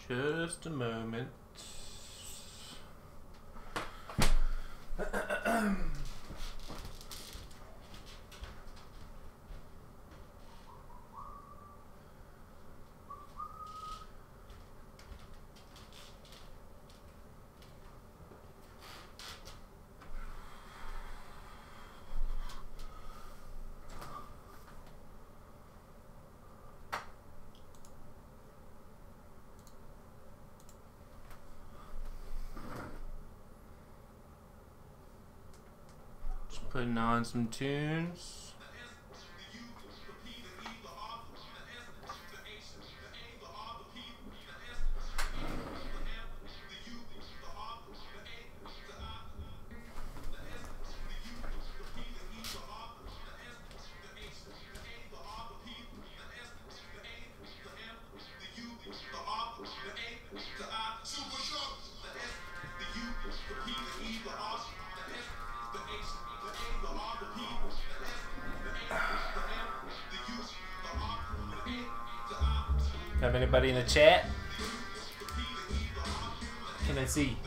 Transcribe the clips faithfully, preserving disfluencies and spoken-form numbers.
Just a moment. Putting on some tunes. Have anybody in the chat? Can I see?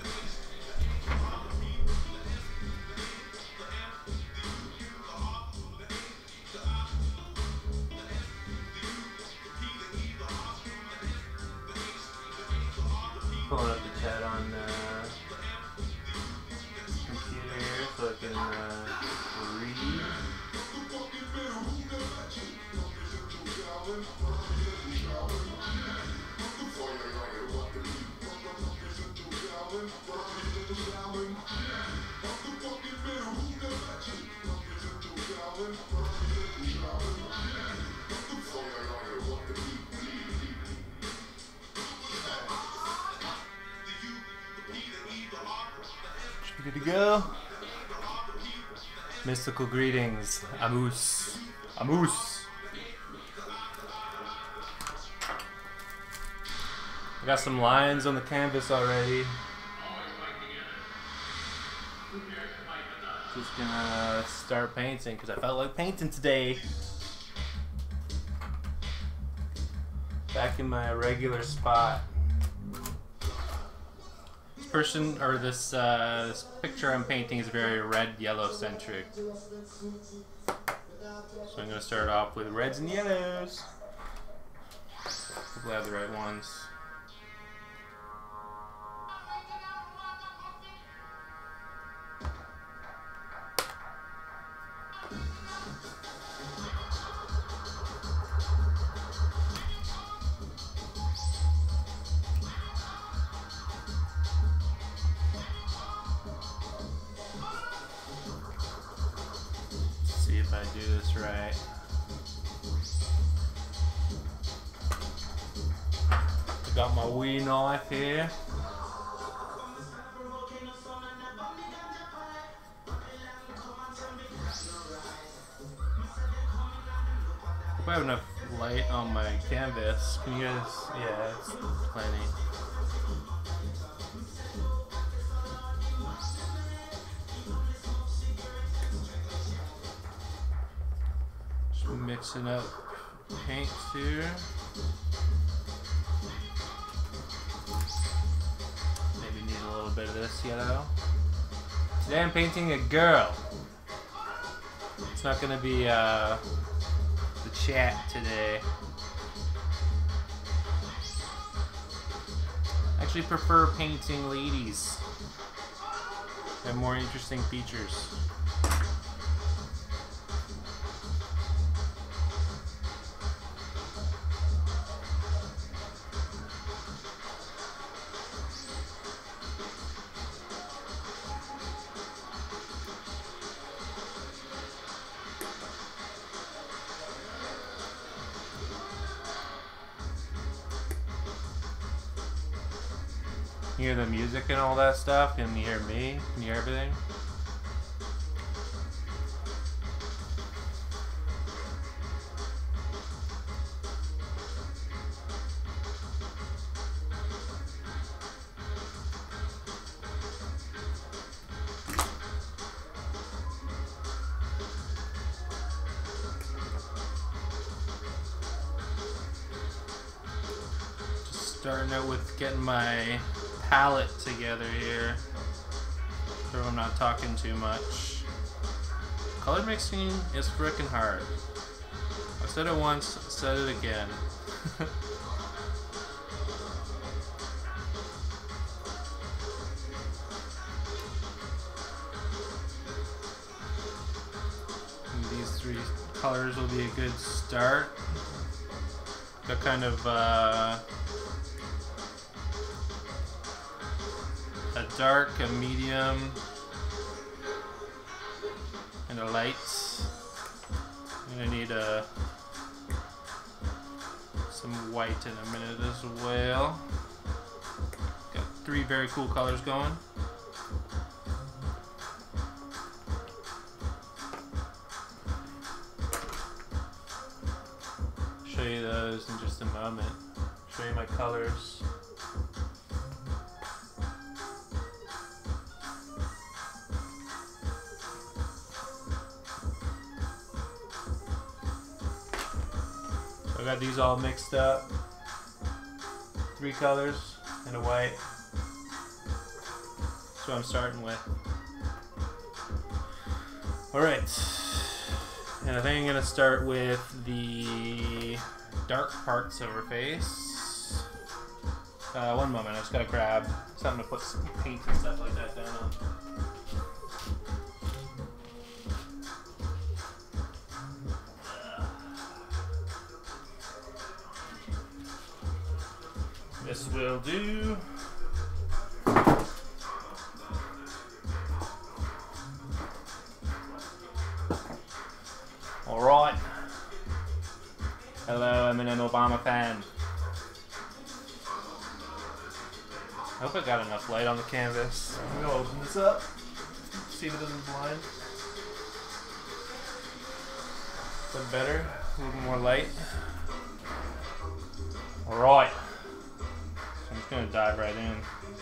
Pulling up the chat on uh, computer here so I can uh, read. Good to go. Mystical greetings, Amus. Amus. I got some lines on the canvas already. Just gonna start painting because I felt like painting today. Back in my regular spot. Person or this uh, this picture I'm painting is very red yellow centric, so I'm gonna start off with reds and yellows. Hopefully I have the right ones. If I do this right. I got my wee knife here. I have enough light on my canvas. Can you guys? Yeah, it's plenty. Mixing up paints here. Maybe need a little bit of this yellow. Today I'm painting a girl. It's not gonna be uh, the chat today. I actually prefer painting ladies. They have more interesting features. You hear the music and all that stuff? Can you hear me? Can you hear everything? Starting out with getting my palette together here, so I'm not talking too much. Color mixing is frickin' hard. I said it once, said it again. And these three colors will be a good start. Got kind of uh, a dark, a medium, and a light. I'm gonna need a some white in a minute as well. Got three very cool colors going. Show you those in just a moment. Show you my colors. I got these all mixed up. Three colors and a white. That's what I'm starting with. Alright. And I think I'm gonna start with the dark parts of her face. Uh, one moment, I just gotta grab something to put some paint and stuff like that down on. This will do. Alright. Hello, I'm an Obama fan. I hope I got enough light on the canvas. I'm gonna open this up. See if it doesn't blind. Is that better? A little more light. Alright. I'm just gonna dive right in.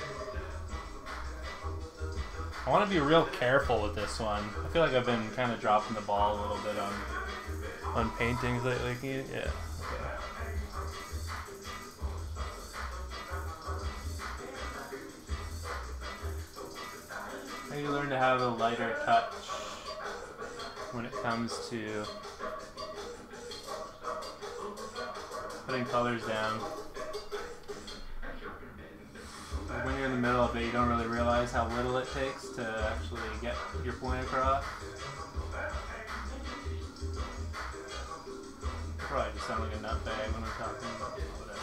I want to be real careful with this one. I feel like I've been kind of dropping the ball a little bit on on paintings lately. Can you, yeah. Okay. I need to learn to have a lighter touch when it comes to putting colors down. When you're in the middle of it, you don't really realize how little it takes to actually get your point across. Probably just sound like a nutbag when I'm talking, but whatever.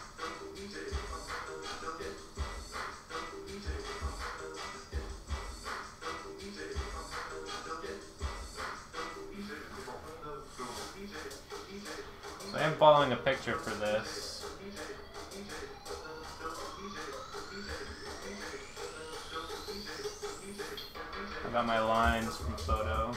So I am following a picture for this. I got my lines from photo.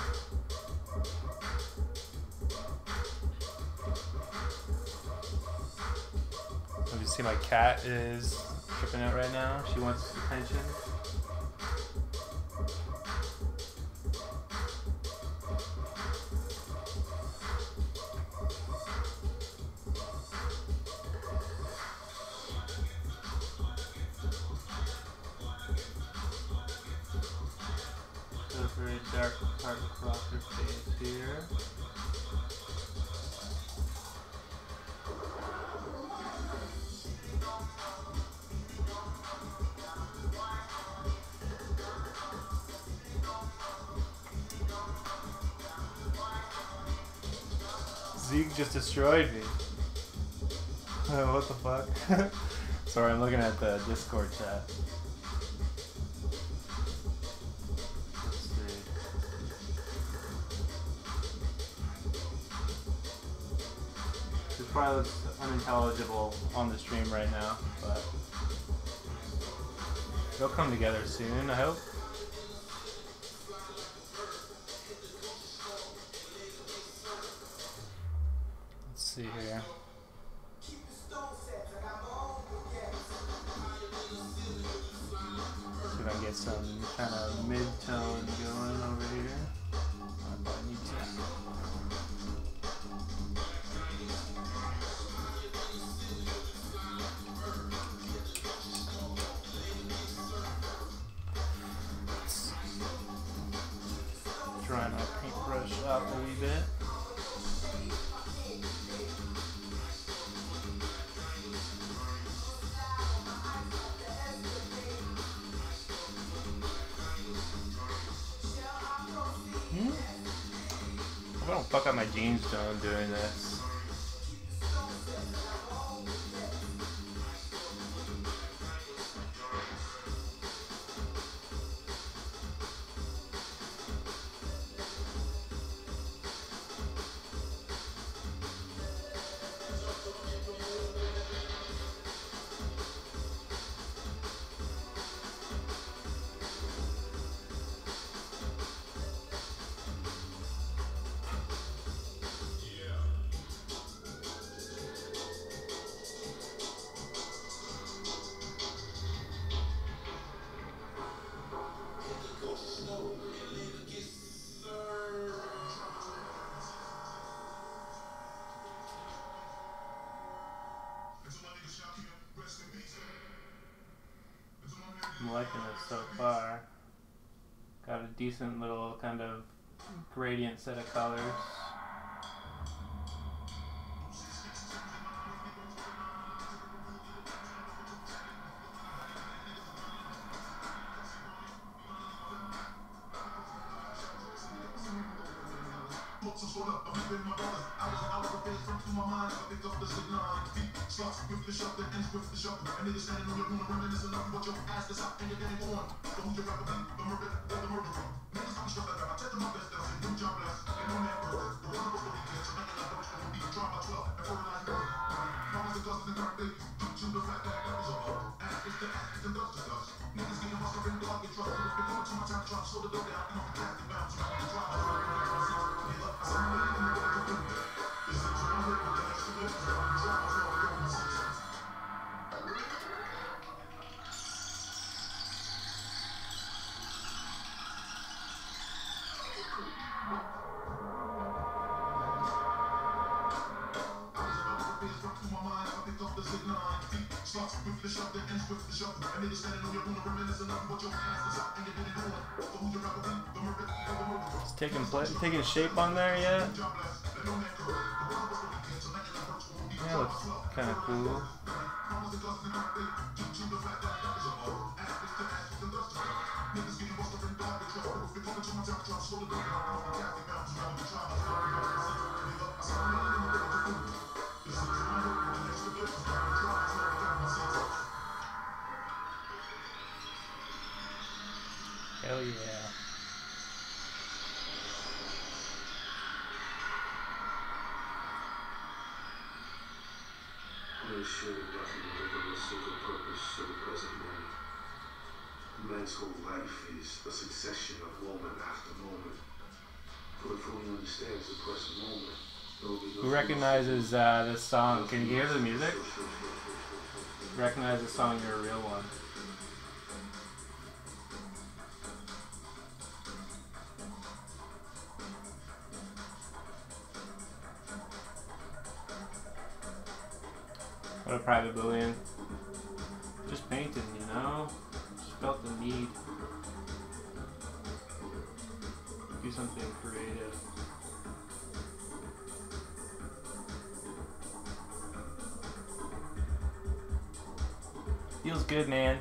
As you see, my cat is tripping out right now. She wants attention. Very dark part across her face here. Zeke just destroyed me. Oh, what the fuck? Sorry, I'm looking at the Discord chat. Probably looks unintelligible on the stream right now, but they'll come together soon, I hope. Let's see here. See if I can get some kind of mid-tone going over here. I probably need to. off a wee bit. Hmm? I don't fuck up my jeans tone doing this. I'm liking this so far. Got a decent little kind of gradient set of colors. With the shot that ends with the shot, and niggas standing on your corner reminiscing of what your ass is out and your game on. So who's your rapper, the murder or the murderer? Niggas got me struck like I checked my best, that's a new job left. And on that bird, the one was really good, so I ain't like the one who try by twelve and fertilize murder. Mamas and cousins and current babies, due to the fact that I got this up. Ass is the ass and dust is dust. Niggas getting muscle and blood, get trust. It's been coming to my time to try to slow the door down. And off the casket bounce, trying to try to try to get my seats. Nigga, I said, I'm ready to move it to do. This is what I'm ready to do. That's the good. I'm trying to try to get my seats. With the shot that ends with the shot, and niggas standing on your corner reminiscing of what your ass is out and you're getting on. So who's your rapper, the murder or the murderer? It's taking play, taking shape on there yet? Yeah, looks kind of cool. Hell yeah. There should nothing deliver a single purpose to the present moment. Man's whole life is a succession of moment after moment. For it fully understands the present moment. Who recognizes uh, this song? Can you hear the music? Recognize the song, You're a Real One. What a private billion. Just painting, you know? Just felt the need. Do something creative. Feels good, man.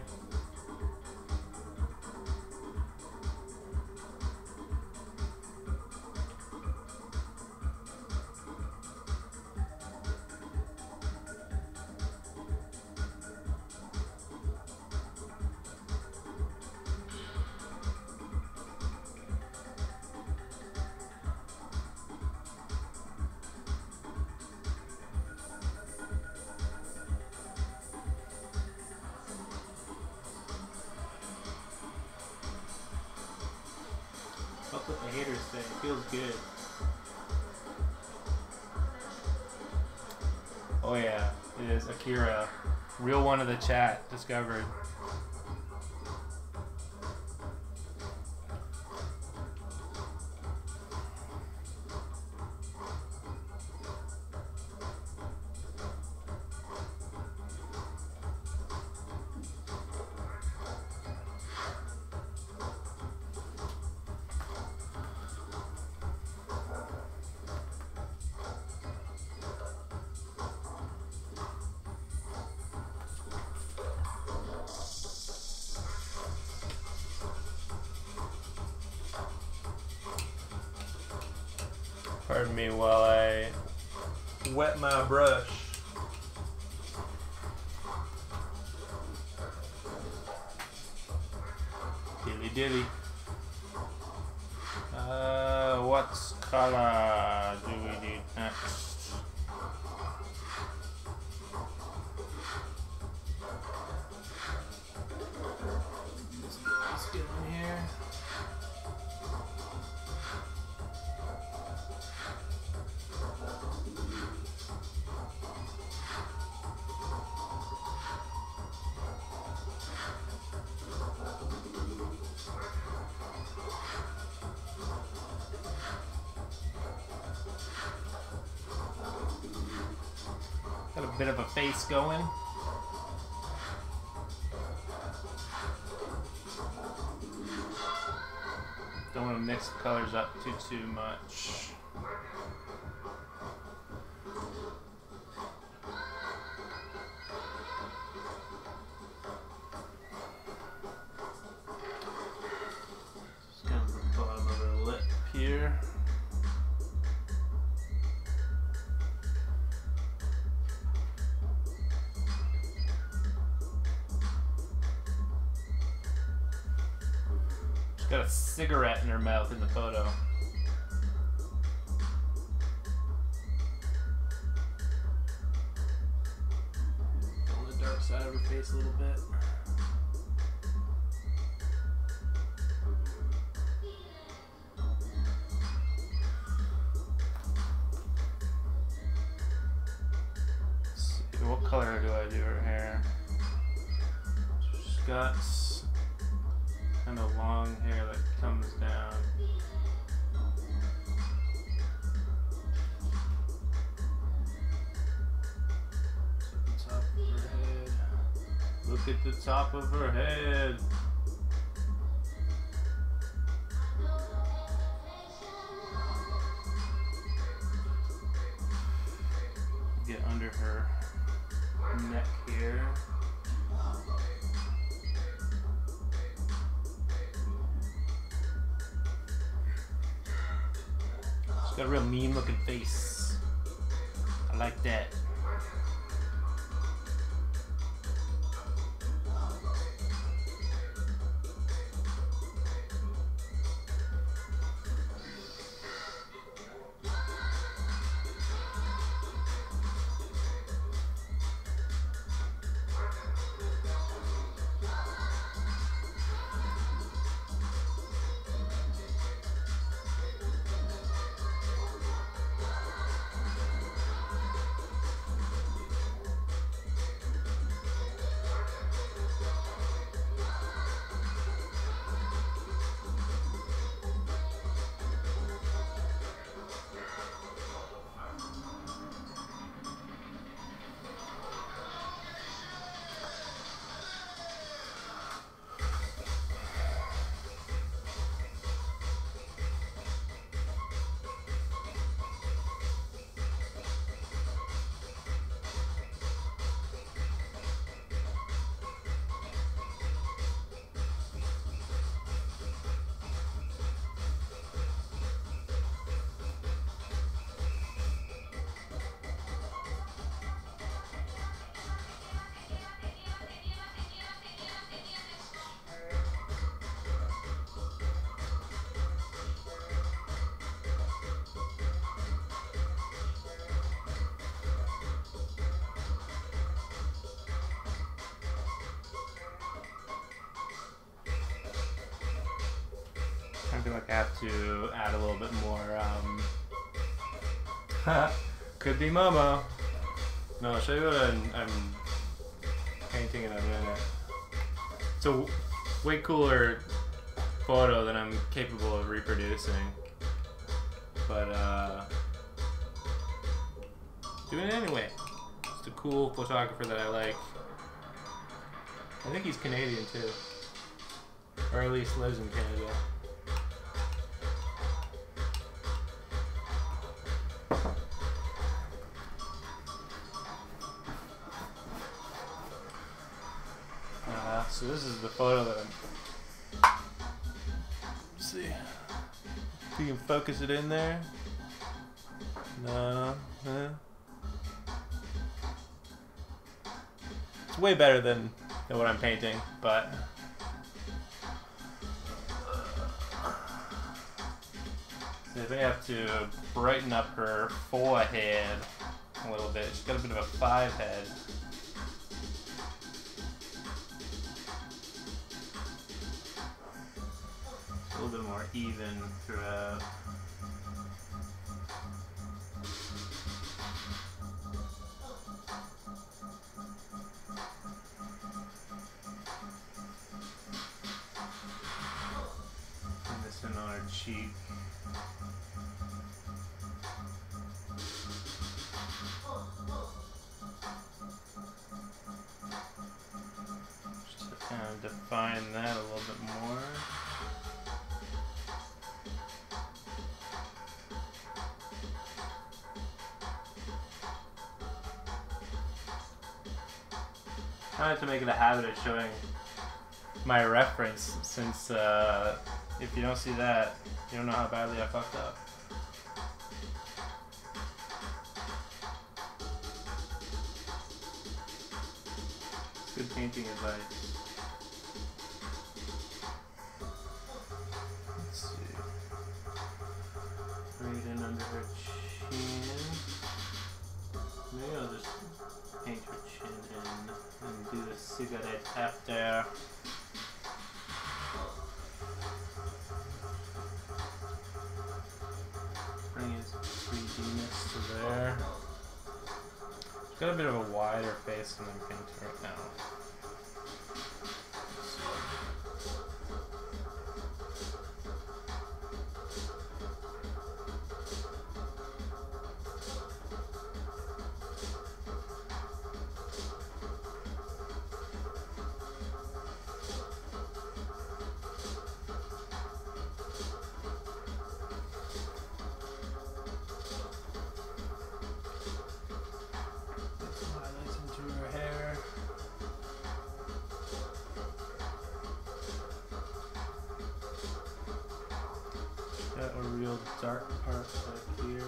Fuck what the haters say. It feels good. Oh yeah, it is Akira. Real one of the chat discovered. Pardon me while I wet my brush. Dilly dilly. Uh, what color do we need next? Let's get in here. Got a bit of a face going. Don't want to mix the colors up too too much. Just kind of the bottom of her lip here. Got a cigarette in her mouth in the photo. On the dark side of her face a little bit. Let's see, what color do I do her hair? She's got kind of long hair that comes down. Look at the top of her head. Get under her neck here. She's got a real mean looking face. I like that. I feel like I have to add a little bit more, um... could be Momo. No, I'll show you what I'm, I'm painting in a minute. It's a way cooler photo than I'm capable of reproducing. But, uh... doing it anyway. Just a cool photographer that I like. I think he's Canadian too. Or at least lives in Canada. Uh, so this is the photo that I'm... Let's see if we can focus it in there. No. Eh. It's way better than, than what I'm painting, but so they have to brighten up her forehead a little bit. She's got a bit of a five head. A little bit more even throughout. And this one on her cheek. Just to kind of define that a little bit more. Trying to make it a habit of showing my reference, since uh, if you don't see that, you don't know how badly I fucked up. It's good painting advice. Let's see. Right in under her chin. Maybe I'll just paint her chin in and do the cigarette after. Bring his three D-ness to there. She's got a bit of a wider face than I'm painting right now. Got a real dark part back here.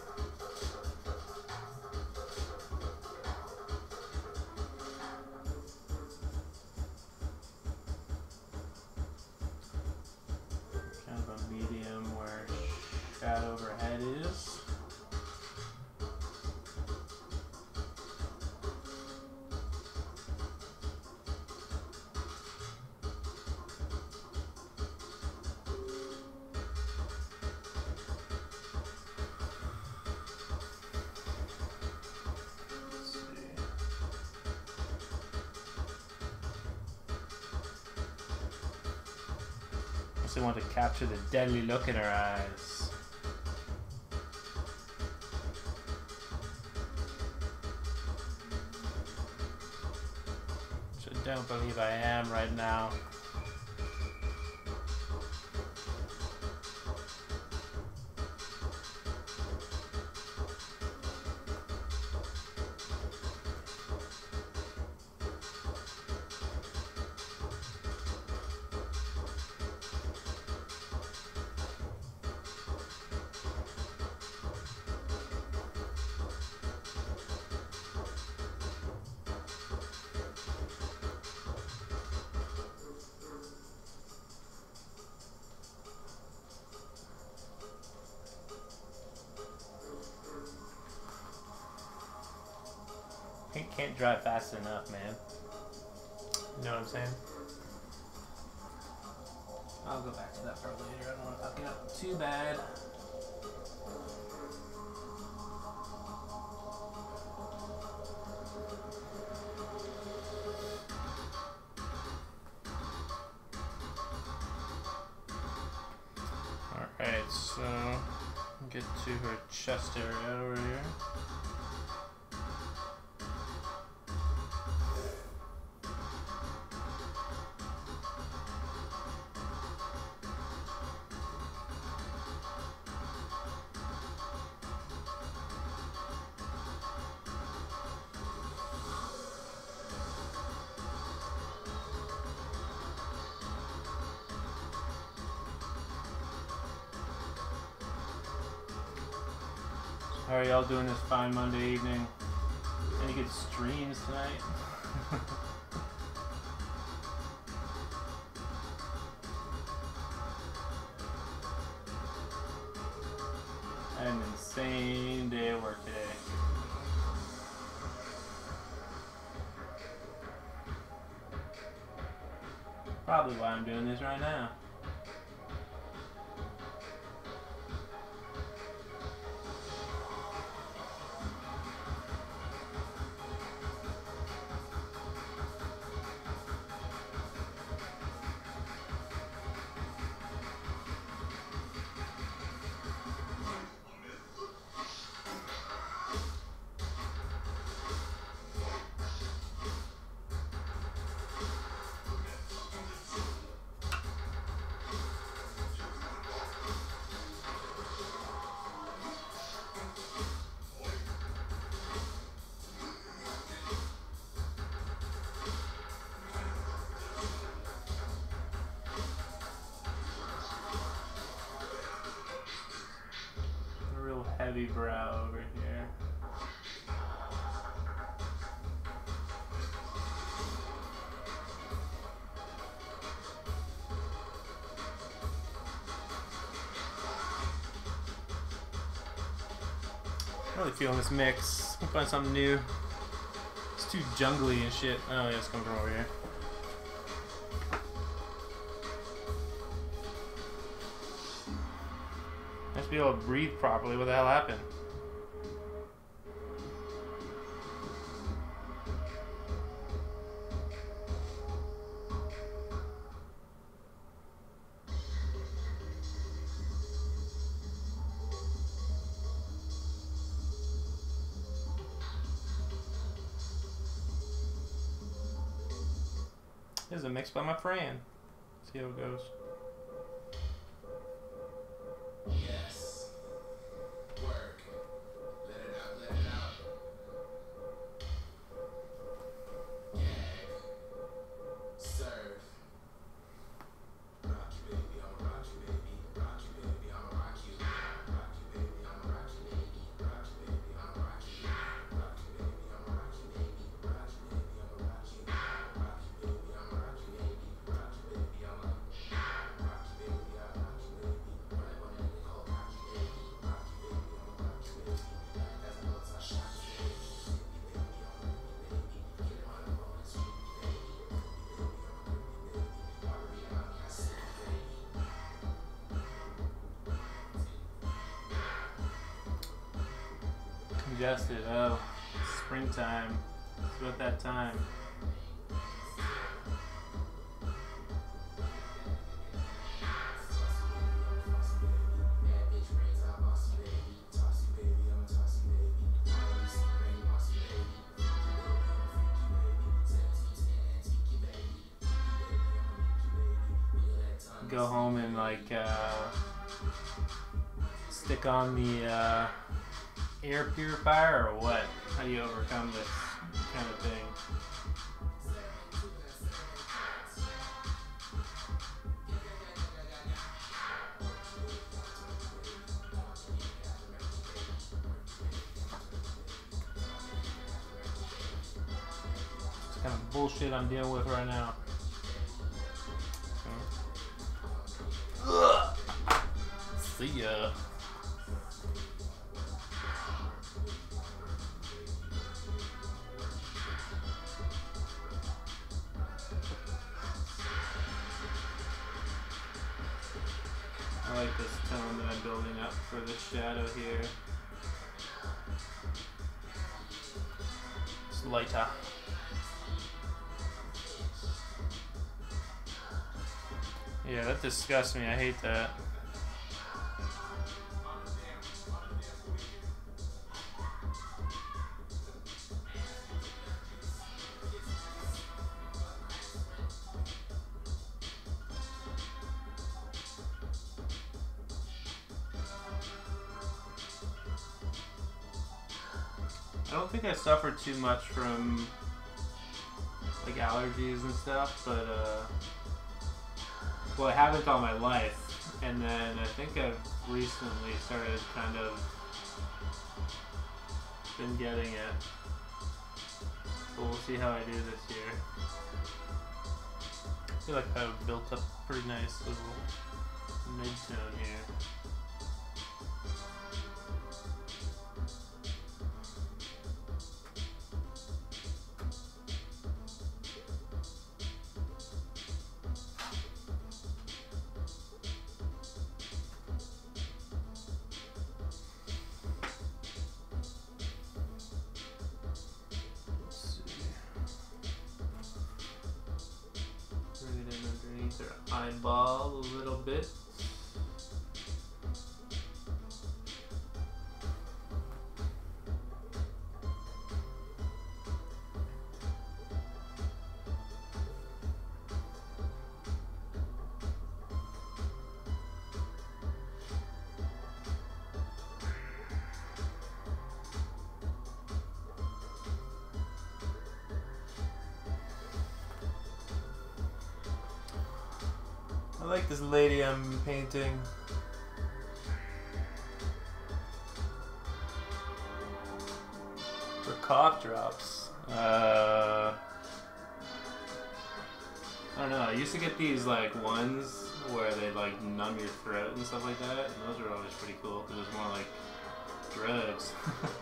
Kind of a medium where shadow of her head is. I want to capture the deadly look in her eyes. Which I don't believe I am right now. Paint can't dry fast enough, man. You know what I'm saying? I'll go back to that part later. I don't want to fuck it up too bad. Alright, so get to her chest area over here. How are y'all doing this fine Monday evening? Any good streams tonight? I had an insane day at work today. Probably why I'm doing this right now. Heavy brow over here. Really feeling this mix. We'll find something new. It's too jungly and shit. Oh yeah, it's coming from over here. Nice to be able to breathe properly. What the hell happened? This is a mix by my friend. See how it goes. Yes. Work. Let it out, let it out. Gag. Serve. Rock you, baby, I'ma rock you, baby. Rock you, baby, I'ma rock you. Rock you, baby, I'ma rock you, baby. Rock you, baby, I'ma rock you. Rock you, baby, I'ma rock you, baby. Rock you, baby, I'ma rock you. Rock you, baby, I'ma rock you, baby. Rock you, baby, I'ma rock you, baby. Rock you, baby, I'ma rock you, baby. Run it, run it, they call rock you, baby. Rock you, baby, I'ma rock you, baby. That's the notes I shot you, baby. Baby, baby, I'ma rock you, baby. Get it on the road and sweep you, baby. Baby, I'ma rock you, baby. Already on me, I see you, baby. Congested. Oh, springtime. It's about that time. Go home and like uh, stick on the uh, air purifier or what? How do you overcome this kind of thing? It's kind of bullshit I'm dealing with right now. Ugh. See ya. I like this tone that I'm building up for the shadow here. It's lighter. Yeah, that disgusts me. I hate that. I don't think I suffer too much from like allergies and stuff, but uh, well, I haven't all my life, and then I think I've recently started kind of been getting it. But we'll see how I do this year. I feel like I've built up a pretty nice little mid-tone here. Eyeball a little bit. I like this lady I'm painting. For cough drops. Uh, I don't know. I used to get these like ones where they like numb your throat and stuff like that, and those were always pretty cool because it was more like drugs.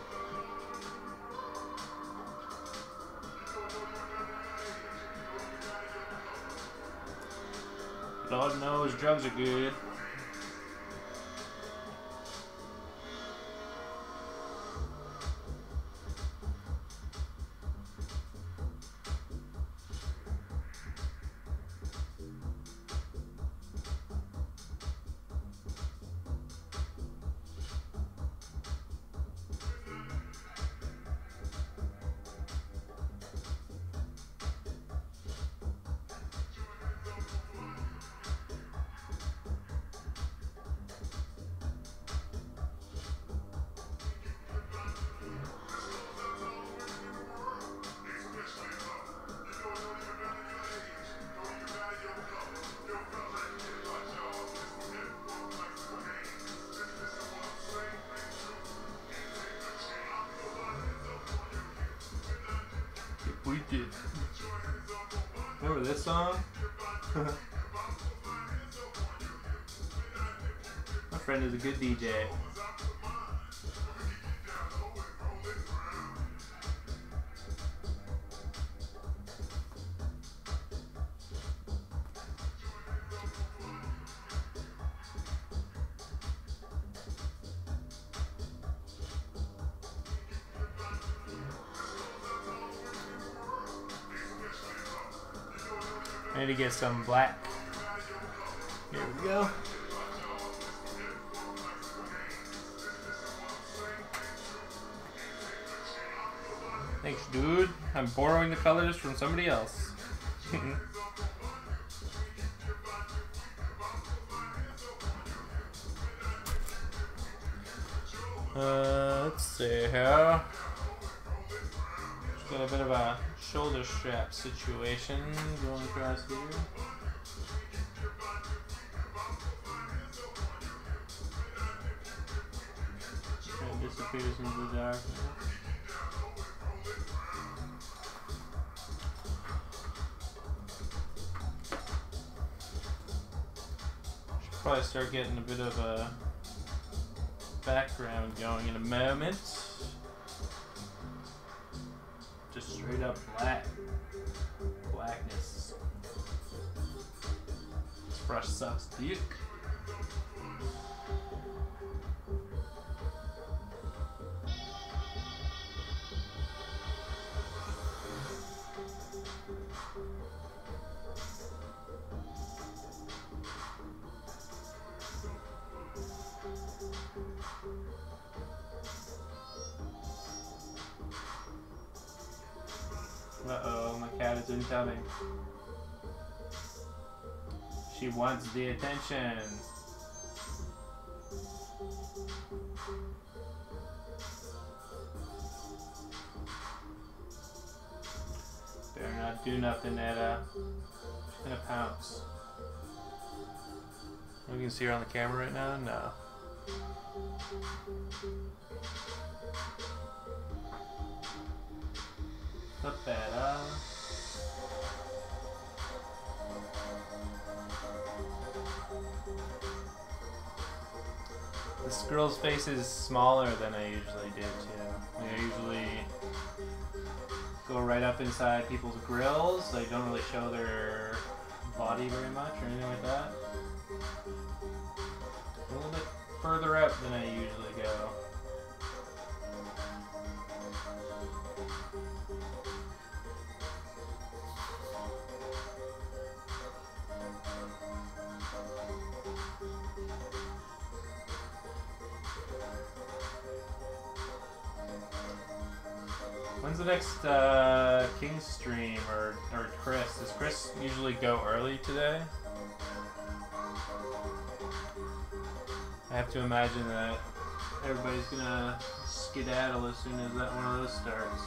Lord knows drugs are good. We did. Remember this song? My friend is a good D J. I need to get some black. Here we go. Thanks, dude. I'm borrowing the colors from somebody else. uh, let's see here. Got a bit of a shoulder strap situation going across here. Kind of disappears into the dark. Should probably start getting a bit of a background going in a moment. Just straight up black. Blackness. This brush sucks dick. Uh-oh, my cat is incoming. She wants the attention. Better not do nothing, Etta. She's gonna pounce. We can see her on the camera right now? No. Papera. This girl's face is smaller than I usually do too. I usually go right up inside people's grills. They don't really show their body very much or anything like that. A little bit further out than I usually go. When's the next uh, King stream or, or Chris? Does Chris usually go early today? I have to imagine that everybody's gonna skedaddle as soon as that one of those starts.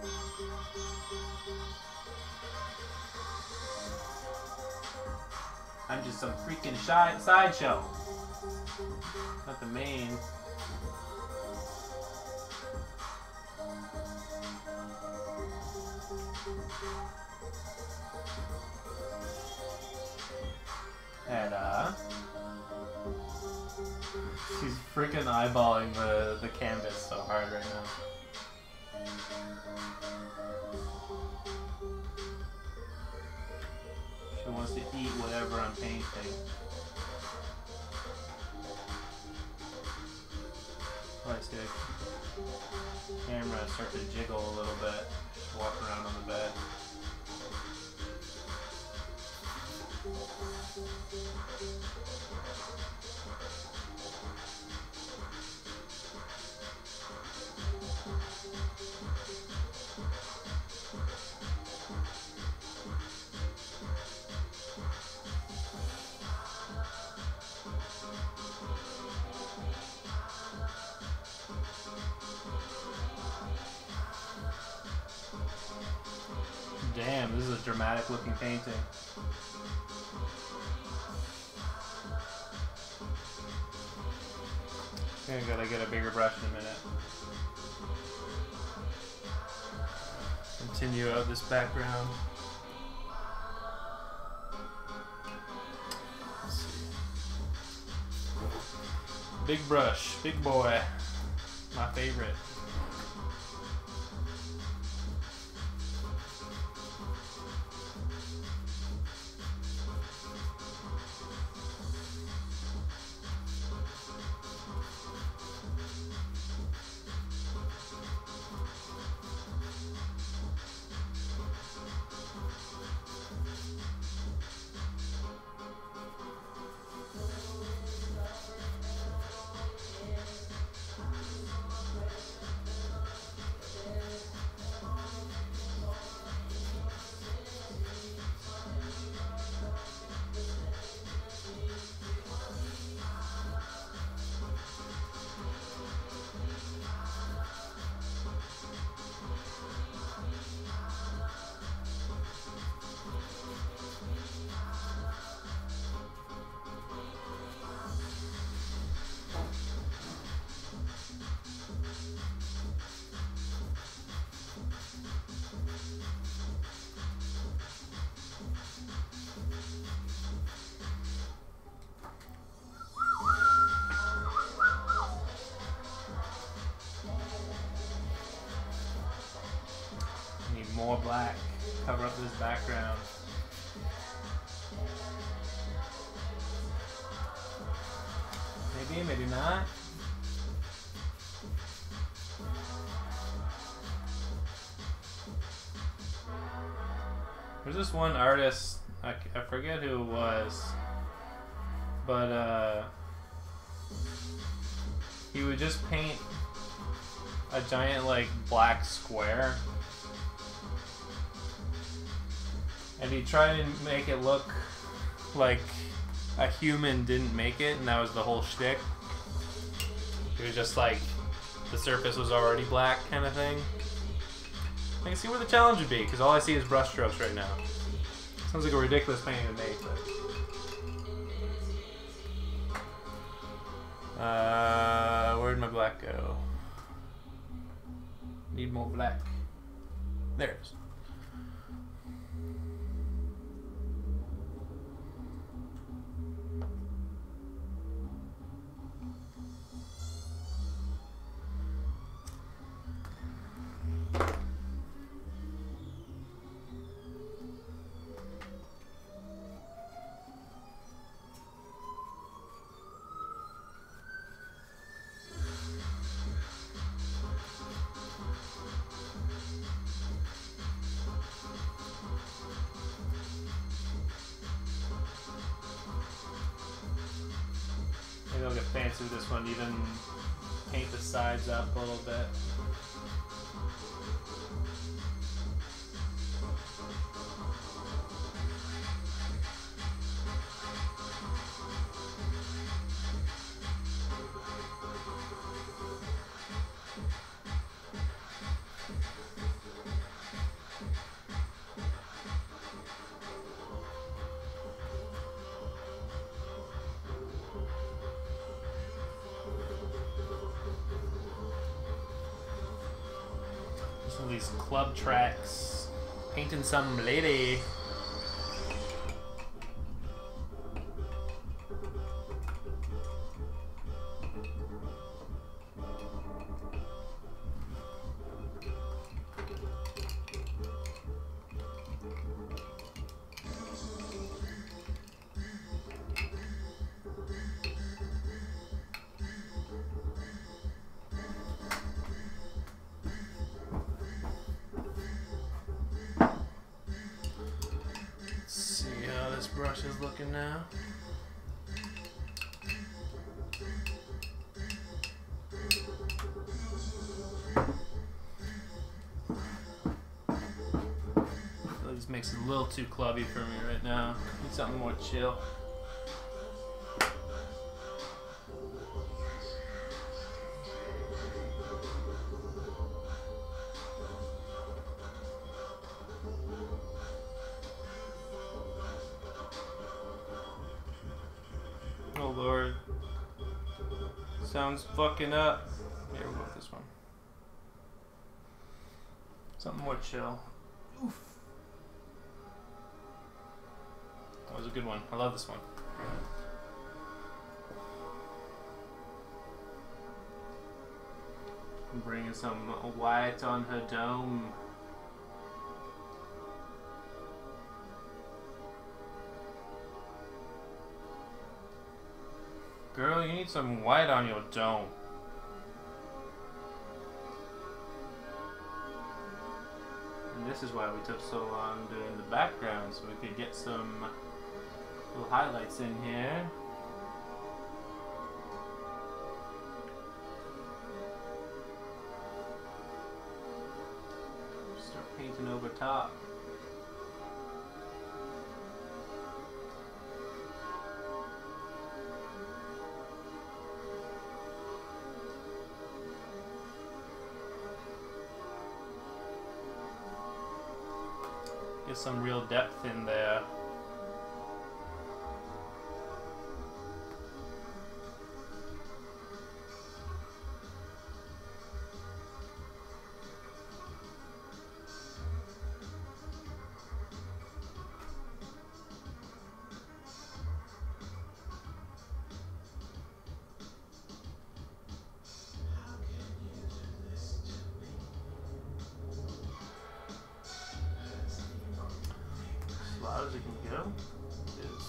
I'm just some freaking shy sideshow. Not the main. And uh she's freaking eyeballing the, the canvas so hard right now. She wants to eat whatever I'm painting. Oh, I see the camera start to jiggle a little bit, just walking around on the bed. Damn, this is a dramatic looking painting. I gotta get a bigger brush in a minute. Continue out this background. Let's see. Big brush, big boy. My favorite. More black, cover up this background. Maybe, maybe not. There's this one artist, I, I forget who it was, but uh, he would just paint a giant like black square. And he tried to make it look like a human didn't make it, and that was the whole shtick. It was just like the surface was already black kind of thing. I can see where the challenge would be, because all I see is brush strokes right now. Sounds like a ridiculous painting to make, but... Uh, where'd my black go? Need more black. There it is. fancy with this one. Even paint the sides up a little bit. Some of these club tracks, painting some lady. Brush is looking now. This makes it a little too clubby for me right now. Need something more chill. Oh Lord. Sounds fucking up. Here, we'll go with this one. Something more chill. Oof. That was a good one. I love this one. I'm bringing some white on her dome. Girl, you need some white on your dome. And this is why we took so long doing the background, so we could get some little highlights in here. Start painting over top. Get some real depth in there. As loud as it can go. It is.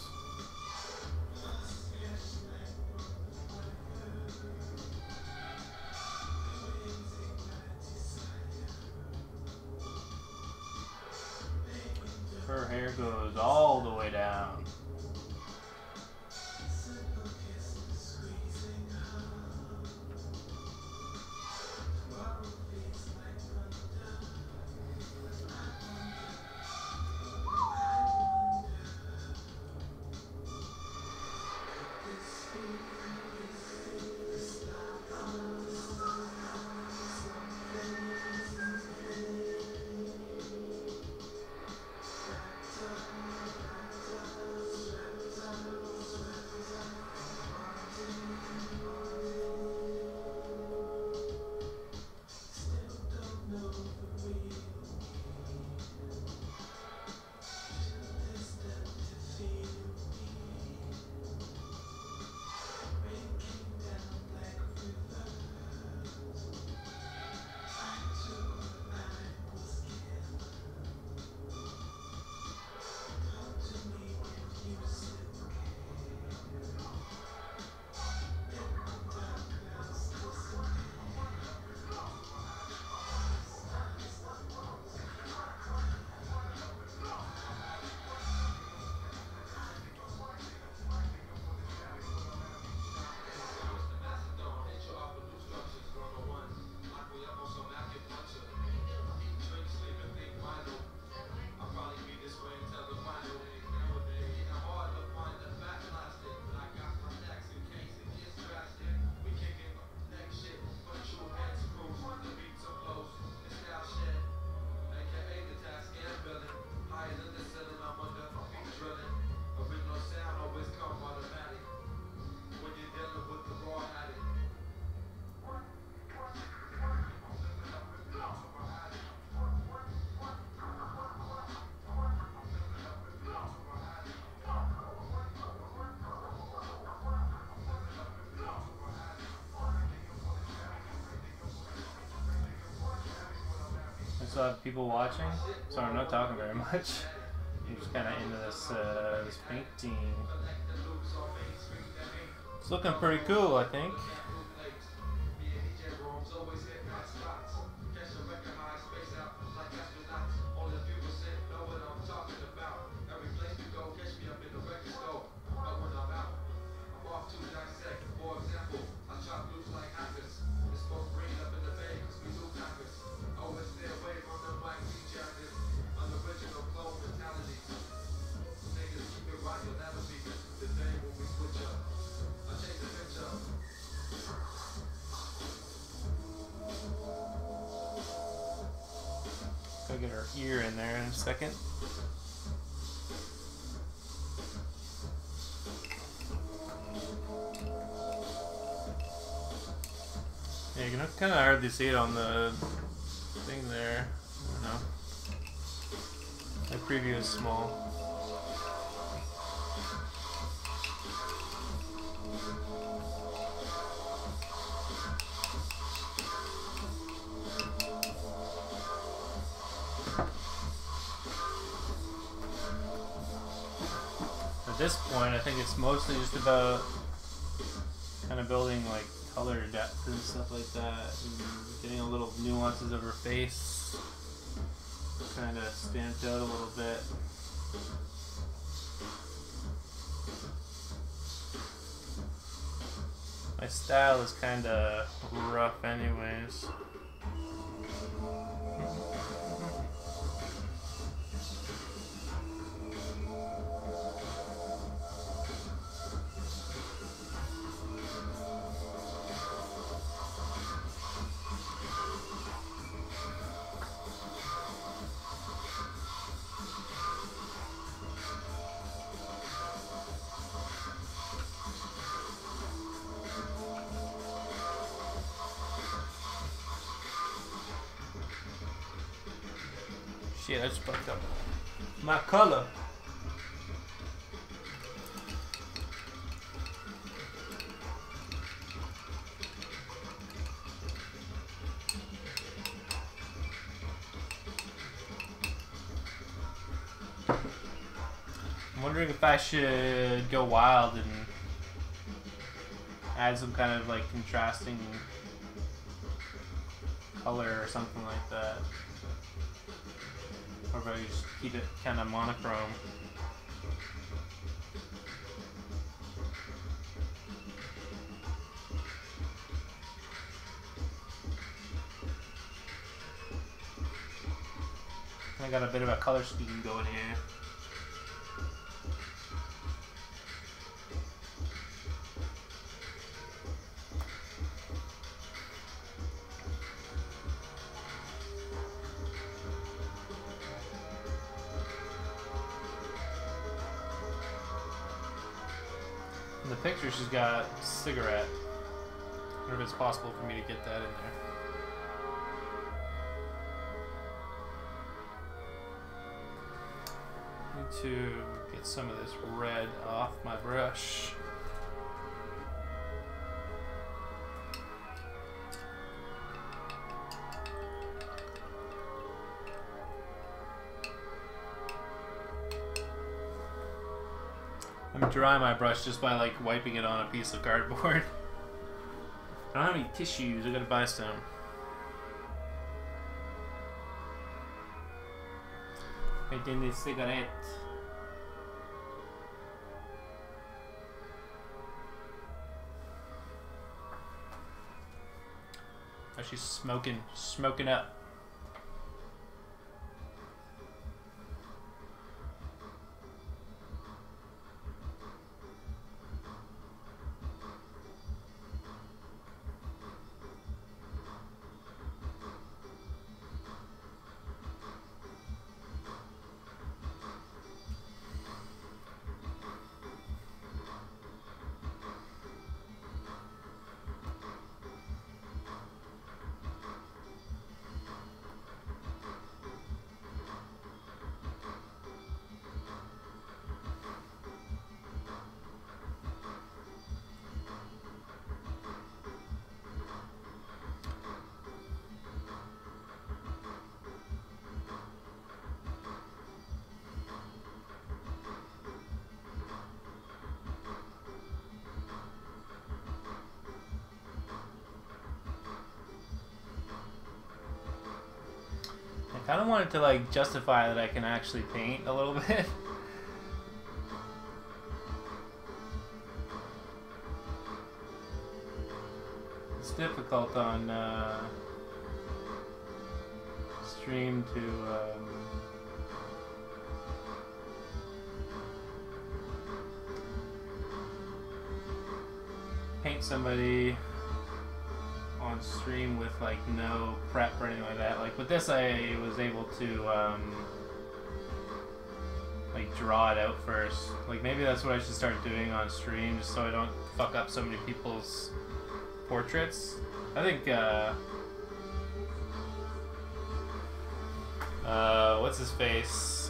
Her hair goes all the way down. still have people watching, so I'm not talking very much. I'm just kind of into this uh, this painting. It's looking pretty cool, I think. Gotta get her ear in there in a second. Yeah, you can kind of hardly see it on the thing there. I don't know. My preview is small. At this point, I think it's mostly just about kind of building like color depth and stuff like that, and getting a little nuances of her face kind of stands out a little bit. My style is kind of rough anyways. Shit, I just fucked up my color. I'm wondering if I should go wild and add some kind of like contrasting color or something like that. Or if I just keep it kind of monochrome. I got a bit of a color scheme going here. In the picture, she's got a cigarette. I wonder if it's possible for me to get that in there. Need to get some of this red off my brush. I'm drying my brush just by like wiping it on a piece of cardboard. I don't have any tissues, I gotta buy some. I did a cigarette. Oh, she's smoking, smoking up. kind of wanted to like justify that I can actually paint a little bit. It's difficult on uh, stream to um, paint somebody on stream with like no prep or anything like that. Like with this, I was able to um, like draw it out first. Like maybe that's what I should start doing on stream, just so I don't fuck up so many people's portraits. I think uh, uh, what's his face?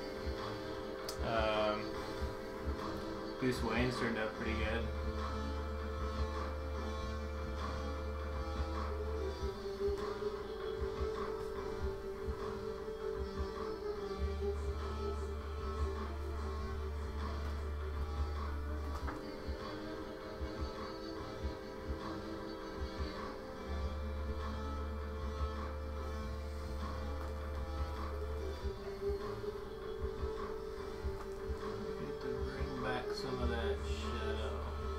Um, Bruce Wayne's turned out pretty good. Some of that shadow.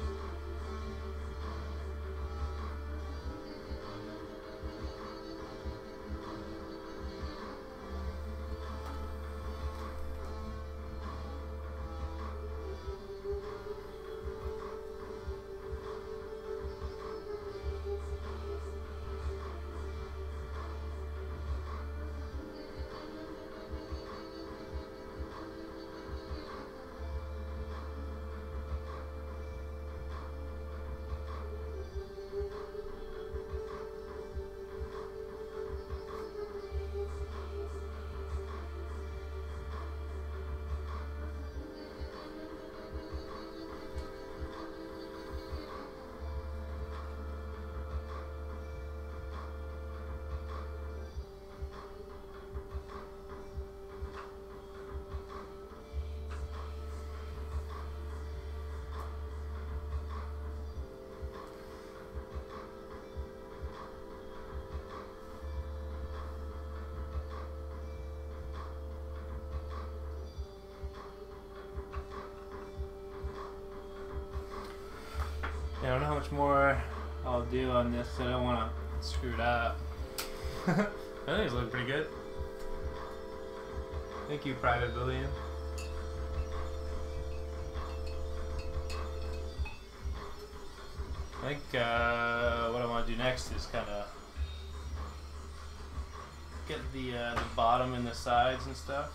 I don't know how much more I'll do on this, so I don't want to screw it up. I think it's looking pretty good. Thank you, Private Billion. I think uh, what I want to do next is kind of get the, uh, the bottom and the sides and stuff.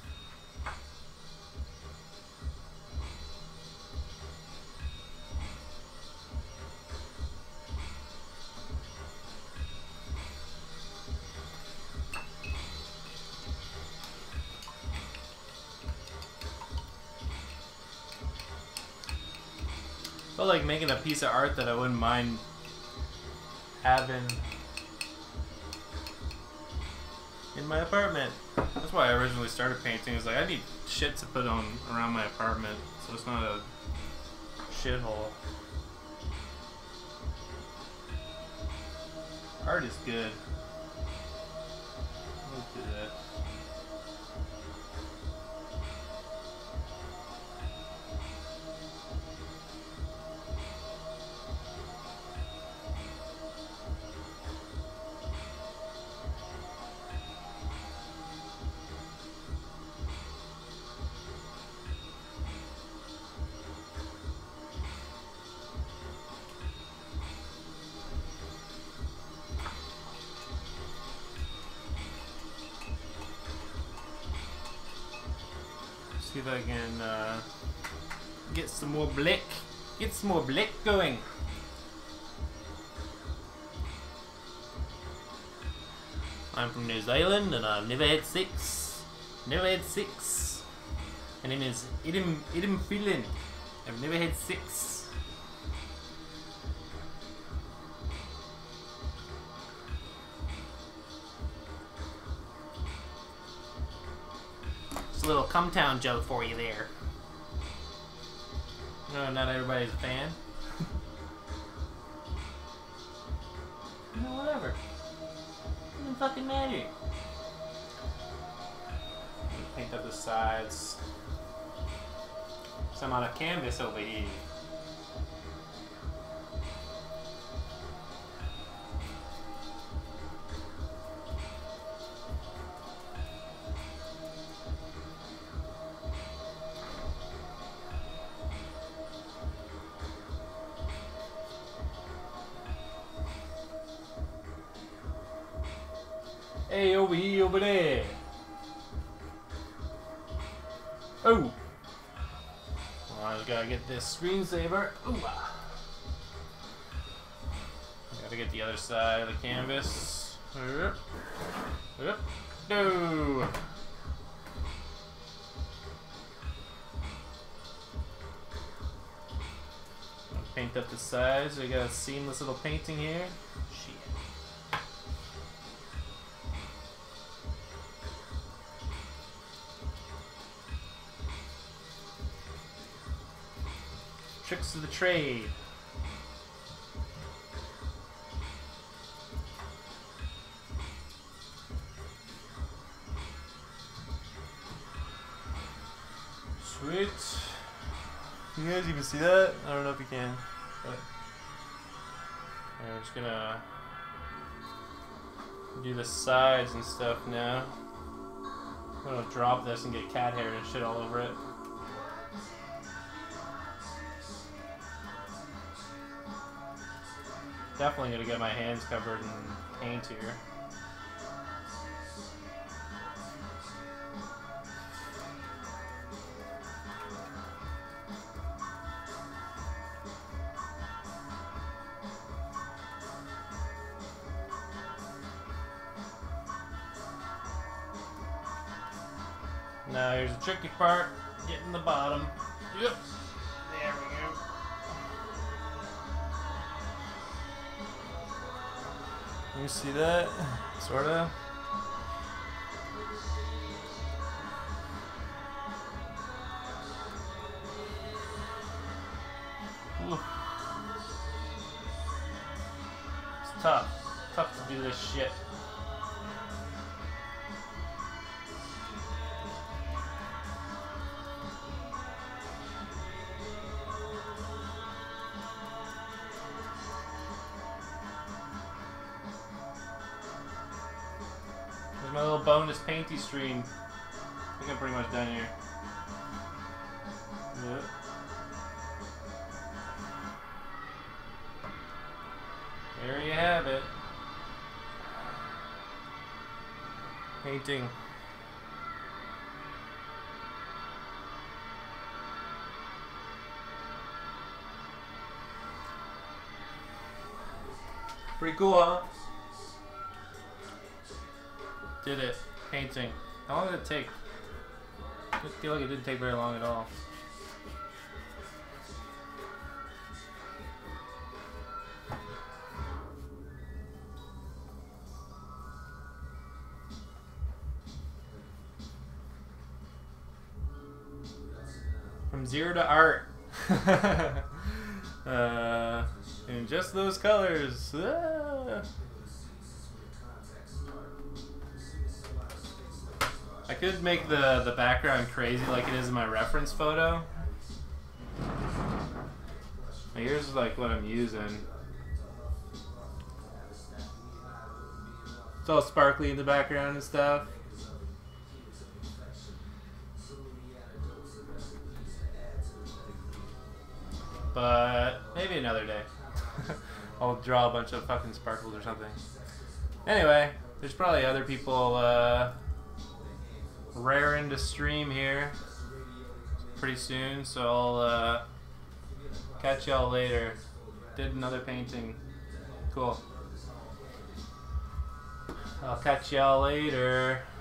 I like making a piece of art that I wouldn't mind having in my apartment. That's why I originally started painting. Is like I need shit to put on around my apartment, so it's not a shithole. Art is good. Let's do that. See if I can uh, get some more blick. Get some more blick going. I'm from New Zealand and I've never had sex. Never had sex. My name is Adam Adam Phelan. I've never had sex. A little Come Town joke for you there. No, not everybody's a fan. No, whatever. Doesn't fucking matter. paint up the sides. So I'm on a canvas over here. Hey, over here, over there. Oh! Well, I just gotta get this screensaver. Ooh, ah. Gotta get the other side of the canvas. Yep. Yep. No! Paint up the sides. We got a seamless little painting here. Shit. Tricks of the trade. Sweet. You guys even see that? I don't know if you can. But I'm just gonna do the sides and stuff now. I'm gonna drop this and get cat hair and shit all over it. Definitely gonna get my hands covered in paint here. Now here's the tricky part, getting the bottom. Yep. There we go. You see that? Sorta. Ooh. It's tough. Tough to do this shit. My little bonus painty stream. I think I'm pretty much done here. Yep. There you have it. Painting. Pretty cool, huh? Did it. Painting. How long did it take? I feel like it didn't take very long at all. From zero to art. uh, in just those colors. Ah. I could make the, the background crazy like it is in my reference photo. Here's like what I'm using. It's all sparkly in the background and stuff. But maybe another day. I'll draw a bunch of fucking sparkles or something. Anyway, there's probably other people uh, raring to stream here pretty soon, so I'll uh, catch y'all later. Did another painting. Cool. I'll catch y'all later.